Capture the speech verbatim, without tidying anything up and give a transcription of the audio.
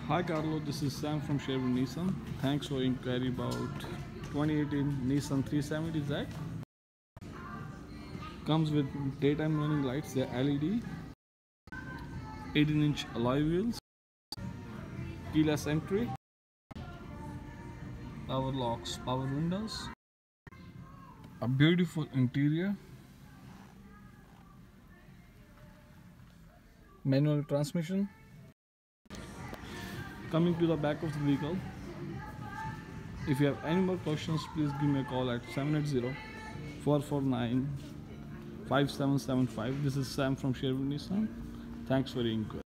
Hi Carlo, this is Sam from Sherwin Nissan. Thanks for inquiry about twenty eighteen Nissan three seventy Z. Comes with daytime running lights, they're L E D, eighteen inch alloy wheels, keyless entry, power locks, power windows, a beautiful interior, manual transmission. Coming to the back of the vehicle, if you have any more questions, please give me a call at seven eight zero, four four nine, five seven seven five. This is Sam from Sherwin Nissan. Thanks for your inquiry.